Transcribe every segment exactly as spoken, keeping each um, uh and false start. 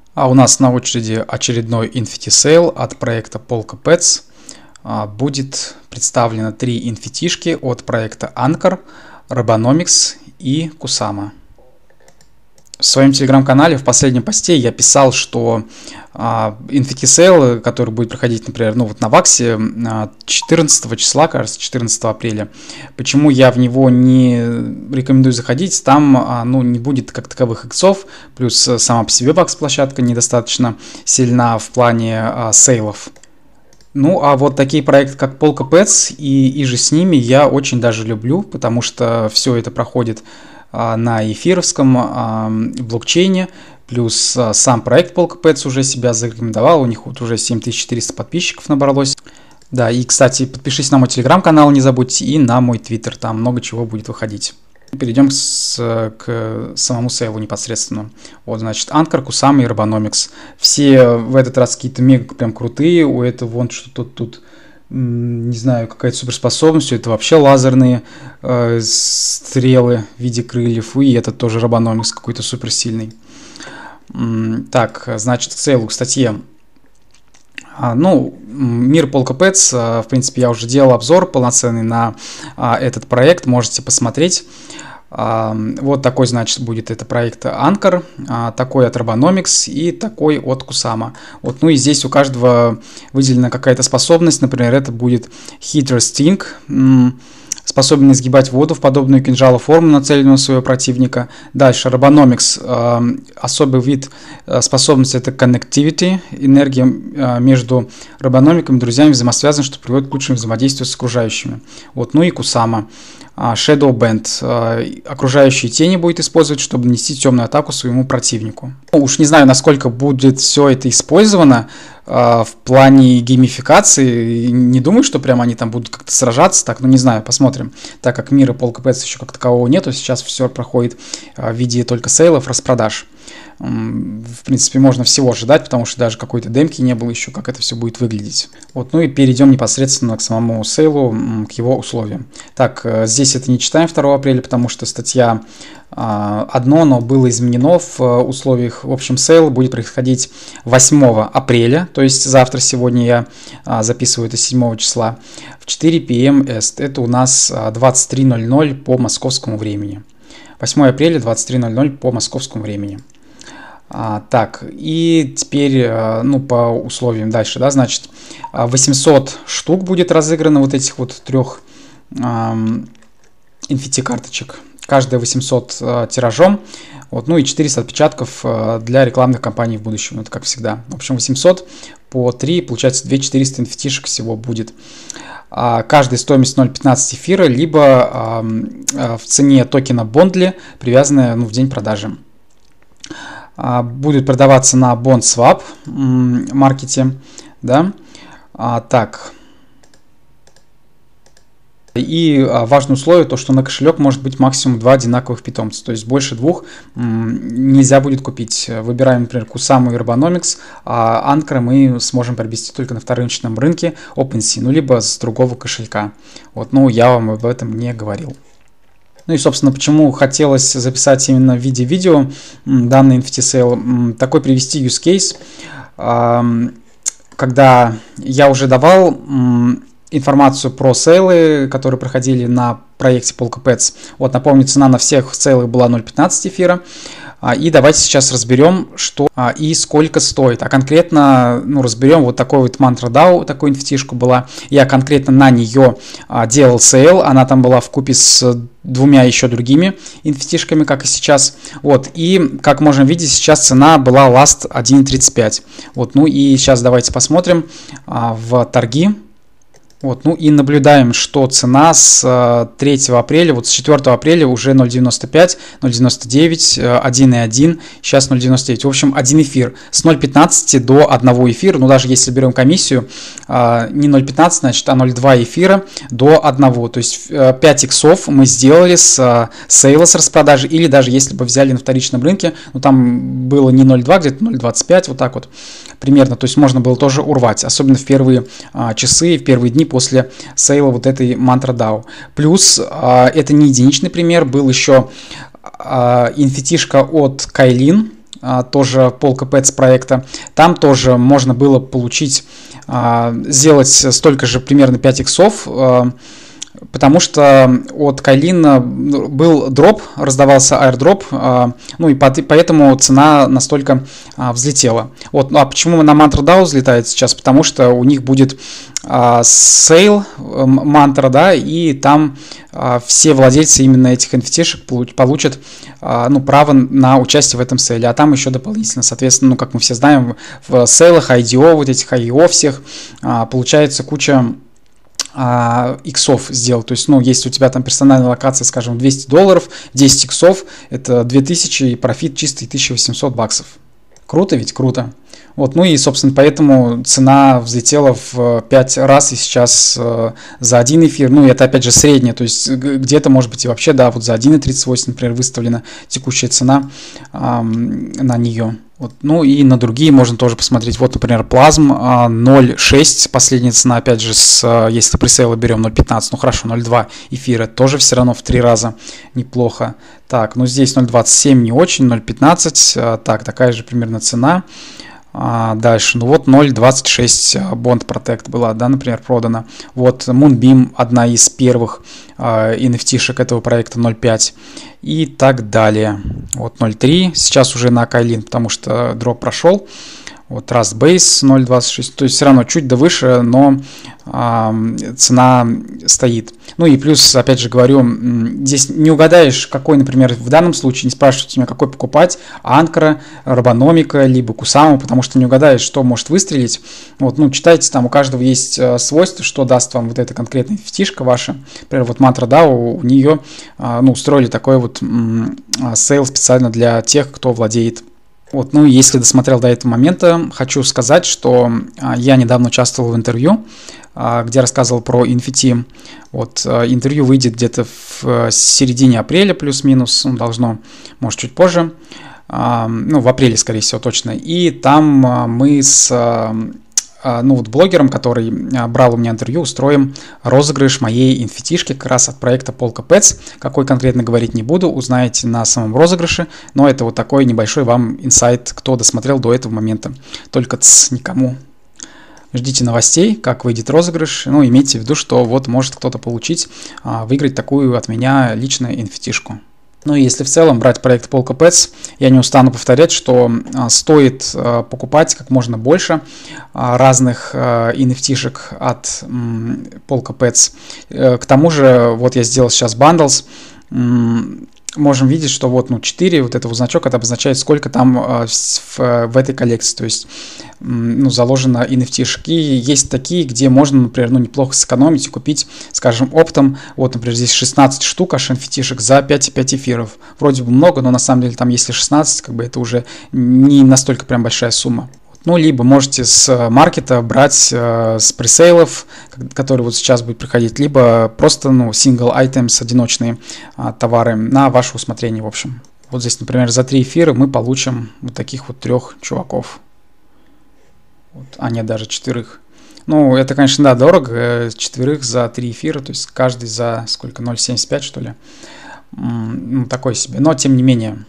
А у нас на очереди очередной Infinity Sale от проекта PolkaPets. Будет представлено три инфитишки от проекта Anchor, Robonomics и Kusama. В своем телеграм-канале в последнем посте я писал, что Infinity Sale, который будет проходить, например, ну вот на Ваксе четырнадцатого числа, кажется, четырнадцатого апреля, почему я в него не рекомендую заходить, там ну, не будет как таковых иксов, плюс сама по себе Вакс-площадка недостаточно сильна в плане а, сейлов. Ну, а вот такие проекты, как PolkaPets и, и же с ними я очень даже люблю, потому что все это проходит а, на эфировском а, блокчейне, плюс а, сам проект PolkaPets уже себя зарекомендовал, у них вот уже семь тысяч четыреста подписчиков набралось. Да, и, кстати, подпишись на мой телеграм-канал, не забудьте, и на мой твиттер, там много чего будет выходить. Перейдем с, к самому сейлу непосредственно. Вот, значит, Anchor, Kusama и Robonomics. Все в этот раз какие-то мега прям крутые. У этого вон что-то тут, не знаю, какая-то суперспособность. Это вообще лазерные э, стрелы в виде крыльев. И этот тоже Robonomics какой-то суперсильный. Так, значит, к сейлу, к статье. Ну, мир PolkaPets, в принципе, я уже делал обзор полноценный на этот проект, можете посмотреть. Вот такой, значит, будет это проект Anchor, такой от Robonomics и такой от Kusama. Вот, ну и здесь у каждого выделена какая-то способность, например, это будет Hydra Sting, способен изгибать воду в подобную кинжалу форму, нацеленную на своего противника. Дальше Robonomics, э, особый вид э, способности — это Connectivity, энергия э, между робономиками и друзьями взаимосвязана, что приводит к лучшему взаимодействию с окружающими. Вот, ну и Kusama, э, Shadow Band, э, окружающие тени будет использовать, чтобы нанести темную атаку своему противнику. Ну, уж не знаю, насколько будет все это использовано в плане геймификации. Не думаю, что прямо они там будут как-то сражаться, так, ну не знаю, посмотрим. Так как мира PolkaPets еще как такового нету, сейчас все проходит в виде только сейлов, распродаж. В принципе, можно всего ожидать, потому что даже какой-то демки не было еще, как это все будет выглядеть. Вот, ну и перейдем непосредственно к самому сейлу, к его условиям. Так, здесь это не читаем второго апреля, потому что статья одно, но было изменено в условиях. В общем, сейл будет происходить восьмого апреля, то есть завтра, сегодня я записываю это седьмого числа, в четыре пи эм Est. Это у нас двадцать три ноль ноль по московскому времени. восьмого апреля, двадцать три ноль ноль по московскому времени. А, так, и теперь, ну, по условиям дальше, да, значит, восемьсот штук будет разыграно вот этих вот трех эм, инфити-карточек, каждая восемьсот э, тиражом, вот, ну и четыреста отпечатков э, для рекламных кампаний в будущем, это как всегда. В общем, восемьсот по три, получается, две тысячи четыреста инфитишек всего будет. А, каждая стоимость ноль целых пятнадцать эфира, либо э, в цене токена Bondly, привязанная, ну, в день продажи. Будет продаваться на BondSwap маркете, да, а, так. И важное условие, то, что на кошелек может быть максимум два одинаковых питомца, то есть больше двух нельзя будет купить. Выбираем, например, Kusama и Robonomics, а Anchor мы сможем приобрести только на вторичном рынке OpenSea, ну либо с другого кошелька. Вот, ну я вам об этом не говорил. Ну и, собственно, почему хотелось записать именно в виде видео данный Infinity Sale, такой привести use case, когда я уже давал информацию про сейлы, которые проходили на проекте PolkaPets. Вот, напомню, цена на всех сейлах была ноль целых пятнадцать эфира. И давайте сейчас разберем, что а, и сколько стоит. А конкретно, ну, разберем вот такой вот Mantra дао, такую инфитишку была. Я конкретно на нее а, делал сейл. Она там была вкупе с двумя еще другими инфитишками, как и сейчас. Вот, и как можем видеть, сейчас цена была last один целых тридцать пять. Вот, ну и сейчас давайте посмотрим а, в торги. Вот, ну и наблюдаем, что цена с третьего апреля, вот с четвёртого апреля уже ноль целых девяносто пять, ноль целых девяносто девять, один целых один, сейчас ноль целых девяносто девять. В общем, один эфир. С ноль целых пятнадцати до одного эфира, ну даже если берем комиссию, не ноль целых пятнадцать, значит, а ноль целых два эфира до одного. То есть пять иксов мы сделали с сейла, с распродажи, или даже если бы взяли на вторичном рынке, ну там было не ноль целых два, где-то ноль целых двадцать пять, вот так вот примерно. То есть можно было тоже урвать, особенно в первые часы, в первые дни после сейла вот этой Mantra дао. Плюс, это не единичный пример, был еще инфитишка от Кайлин, тоже Polka Pets проекта. Там тоже можно было получить, сделать столько же, примерно пять иксов, потому что от Кайлина был дроп, раздавался airdrop, ну и поэтому цена настолько взлетела. Вот. Ну а почему на MantraDAO взлетает сейчас? Потому что у них будет сейл Mantra, да, и там все владельцы именно этих эн эф ти-шек получат, ну, право на участие в этом сейле, а там еще дополнительно, соответственно, ну, как мы все знаем, в сейлах ай ди о, вот этих ай и о всех, получается куча иксов сделал. То есть, ну, если у тебя там персональная локация, скажем, двести долларов, десять иксов, это две тысячи, и профит чистый тысяча восемьсот баксов. Круто ведь? Круто. Вот, ну и, собственно, поэтому цена взлетела в пять раз, и сейчас э, за один эфир, ну, это, опять же, средняя, то есть где-то, может быть, и вообще, да, вот за один и тридцать восемь, например, выставлена текущая цена э, на нее. Вот. Ну и на другие можно тоже посмотреть. Вот, например, Plasm ноль целых шесть, последняя цена, опять же, с, если пресейлы берем ноль целых пятнадцать, ну хорошо, ноль целых два эфира, тоже все равно в три раза неплохо. Так, ну здесь ноль целых двадцать семь не очень, ноль целых пятнадцать, так, такая же примерно цена. А дальше, ну вот ноль целых двадцать шесть Bond Protect была, да, например, продана. Вот Moonbeam, одна из первых э, эн эф ти-шек этого проекта, ноль целых пять и так далее. Вот ноль целых три, сейчас уже на Кайлин, потому что дроп прошел. Вот Rust Base ноль целых двадцать шесть, то есть все равно чуть да выше, но э, цена стоит. Ну и плюс, опять же говорю, здесь не угадаешь, какой, например, в данном случае, не спрашивайте меня, какой покупать, Анкора, Robonomics, либо Kusama, потому что не угадаешь, что может выстрелить. Вот, ну, читайте, там у каждого есть э, свойства, что даст вам вот эта конкретная эн эф ти-шка ваша. Например, вот MantraDAO, у нее, э, ну, устроили такой вот э, сейл специально для тех, кто владеет. Вот, ну, если досмотрел до этого момента, хочу сказать, что а, я недавно участвовал в интервью, а, где рассказывал про эн эф ти. Вот, а, интервью выйдет где-то в а, середине апреля, плюс-минус, ну, должно, может, чуть позже, а, ну, в апреле, скорее всего, точно. И там а, мы с... А, ну вот блогером, который брал у меня интервью, устроим розыгрыш моей эн эф ти-шки как раз от проекта Polka Pets. Какой конкретно говорить не буду, узнаете на самом розыгрыше, но это вот такой небольшой вам инсайт, кто досмотрел до этого момента. Только ц, никому. Ждите новостей, как выйдет розыгрыш, ну имейте в виду, что вот может кто-то получить, выиграть такую от меня лично эн эф ти-шку. Ну и если в целом брать проект Polka Pets, я не устану повторять, что а, стоит а, покупать как можно больше а, разных а, эн эф ти-шек от м, Polka Pets. Э, к тому же, вот я сделал сейчас bundles, м, можем видеть, что вот ну, четыре, вот этого значок, это обозначает, сколько там а, в, в этой коллекции, то есть м, ну, заложено эн эф ти-шки. Есть такие, где можно, например, ну, неплохо сэкономить и купить, скажем, оптом. Вот, например, здесь шестнадцать штук аж эн эф ти-шек за пять и пять эфиров. Вроде бы много, но на самом деле там если шестнадцать, как бы это уже не настолько прям большая сумма. Ну, либо можете с маркета брать э, с пресейлов, которые вот сейчас будут приходить, либо просто, ну, single items, одиночные э, товары на ваше усмотрение, в общем. Вот здесь, например, за три эфира мы получим вот таких вот трех чуваков. Вот, а нет, даже четверых. Ну, это, конечно, да, дорого, четверых за три эфира, то есть каждый за сколько, ноль целых семьдесят пять, что ли. Ну, такой себе, но тем не менее.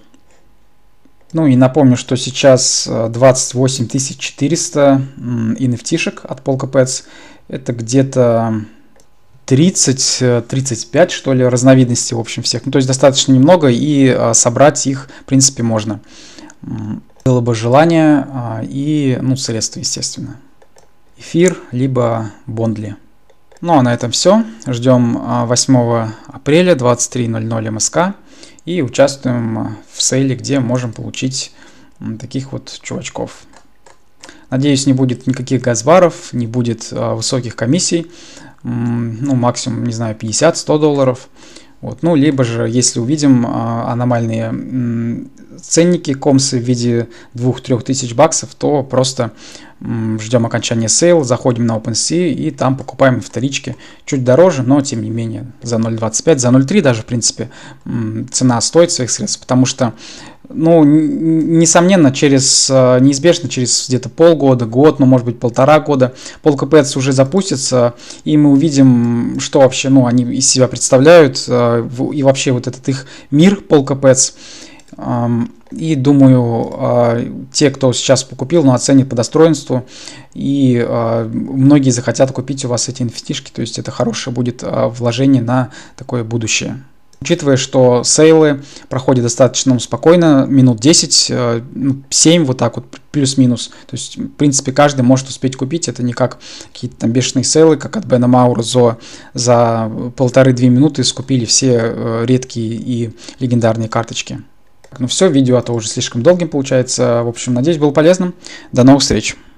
Ну и напомню, что сейчас двадцать восемь тысяч четыреста эн эф ти-шек от Polka Pets. Это где-то тридцать тридцать пять, что ли, разновидностей, в общем, всех. Ну, то есть достаточно немного, и собрать их, в принципе, можно. Было бы желание и, ну, средства, естественно. Эфир, либо бондли. Ну, а на этом все. Ждем восьмого апреля, двадцать три ноль ноль эм эс ка. И участвуем в сейле, где можем получить таких вот чувачков. Надеюсь, не будет никаких газбаров, не будет а, высоких комиссий. Ну, максимум, не знаю, пятьдесят-сто долларов. Вот. Ну, либо же, если увидим а, аномальные м, ценники, комсы в виде двух-трёх тысяч баксов, то просто м, ждем окончания сейла, заходим на OpenSea и там покупаем вторички чуть дороже, но тем не менее за ноль целых двадцать пять, за ноль целых три даже, в принципе, м, цена стоит своих средств, потому что, ну, несомненно, через, неизбежно через где-то полгода, год, ну, может быть, полтора года Polka Pets уже запустится, и мы увидим, что вообще, ну, они из себя представляют, и вообще вот этот их мир Polka Pets. И думаю, те, кто сейчас покупил, ну, оценит по достоинству, и многие захотят купить у вас эти эн эф ти-шки, то есть это хорошее будет вложение на такое будущее. Учитывая, что сейлы проходят достаточно спокойно, минут десять, семь, вот так вот, плюс-минус. То есть, в принципе, каждый может успеть купить. Это не как какие-то там бешеные сейлы, как от Бена Маура за, за полторы-две минуты скупили все редкие и легендарные карточки. Ну все, видео а то уже слишком долгим получается. В общем, надеюсь, было полезным. До новых встреч!